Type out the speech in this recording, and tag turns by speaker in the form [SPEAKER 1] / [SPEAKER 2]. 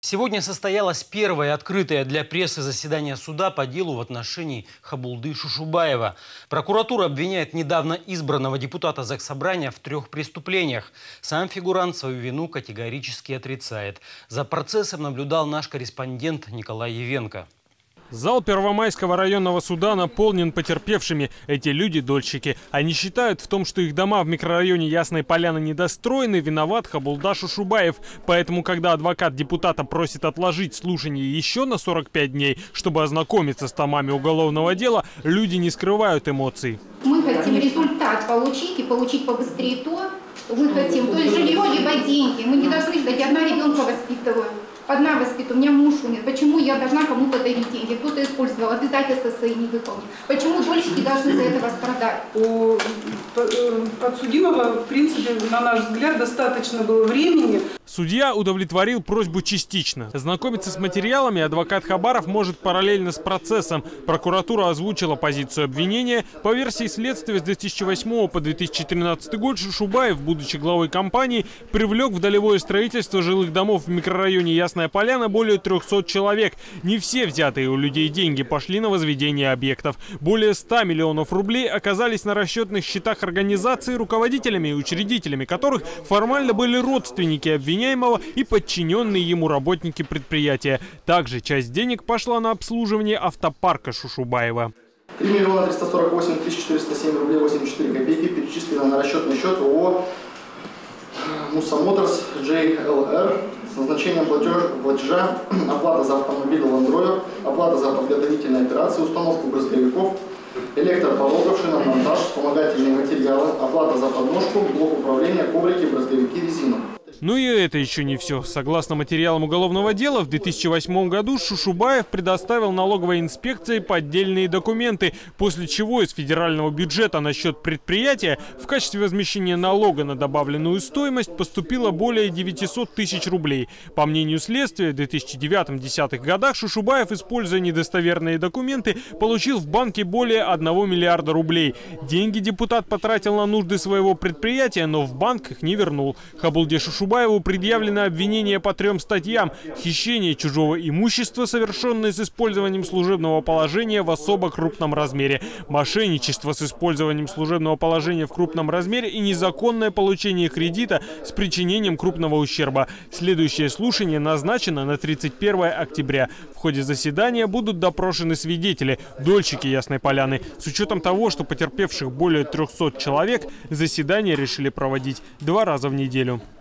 [SPEAKER 1] Сегодня состоялось первое открытое для прессы заседание суда по делу в отношении Хабулды Шушубаева. Прокуратура обвиняет недавно избранного депутата Заксобрания в 3 преступлениях. Сам фигурант свою вину категорически отрицает. За процессом наблюдал наш корреспондент Николай Евенко.
[SPEAKER 2] Зал Первомайского районного суда наполнен потерпевшими. Эти люди – дольщики. Они считают в том, что их дома в микрорайоне Ясной Поляны недостроены, виноват Хабулда Шушубаев. Поэтому, когда адвокат депутата просит отложить слушание еще на 45 дней, чтобы ознакомиться с томами уголовного дела, люди не скрывают эмоций.
[SPEAKER 3] Мы хотим результат получить и получить побыстрее то, что мы хотим. То есть жилье, либо деньги. Мы не должны ждать. Я одна ребенка воспитываю. Одна воспитываю, у меня муж умер. Почему я должна кому-то дарить деньги? Кто-то использовал, обязательства свои не выполнил. Почему дольщики должны за это страдать?
[SPEAKER 4] У подсудимого, в принципе, на наш взгляд, достаточно было времени.
[SPEAKER 2] Судья удовлетворил просьбу частично. Знакомиться с материалами адвокат Хабаров может параллельно с процессом. Прокуратура озвучила позицию обвинения. По версии следствия, с 2008 по 2013 год Шушубаев, будучи главой компании, привлек в долевое строительство жилых домов в микрорайоне Ясная Поляна более 300 человек. Не все взятые у людей деньги пошли на возведение объектов. Более 100 миллионов рублей оказались на расчетных счетах организации, руководителями и учредителями которых формально были родственники обвиняемого и подчиненные ему работники предприятия. Также часть денег пошла на обслуживание автопарка Шушубаева.
[SPEAKER 5] 3 348 407 рублей 84 копейки перечислено на расчетный счет ООО «Муса Моторс JLR» с назначением платежа оплата за автомобиль Land Rover, оплата за подготовительные операции, установку брызговиков, электропорогов, шиномонтаж, вспомогательные материалы, оплата за подножку, блок управления, коврики, брызговики, резину.
[SPEAKER 2] Ну и это еще не все. Согласно материалам уголовного дела, в 2008 году Шушубаев предоставил налоговой инспекции поддельные документы, после чего из федерального бюджета на счет предприятия в качестве возмещения налога на добавленную стоимость поступило более 900 тысяч рублей. По мнению следствия, в 2009-2010 годах Шушубаев, используя недостоверные документы, получил в банке более 1 миллиарда рублей. Деньги депутат потратил на нужды своего предприятия, но в банк их не вернул. Хабулде Шушубаеву предъявлено обвинение по 3 статьям: хищение чужого имущества, совершенное с использованием служебного положения в особо крупном размере, мошенничество с использованием служебного положения в крупном размере и незаконное получение кредита с причинением крупного ущерба. Следующее слушание назначено на 31 октября. В ходе заседания будут допрошены свидетели, дольщики Ясной Поляны. С учетом того, что потерпевших более 300 человек, заседание решили проводить 2 раза в неделю.